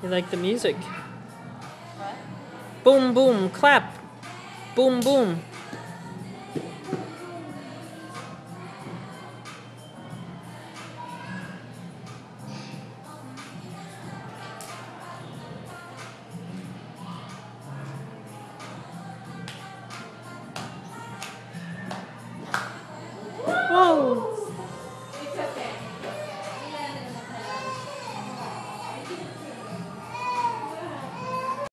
You like the music? What? Boom, boom, clap. Boom, boom. Whoa.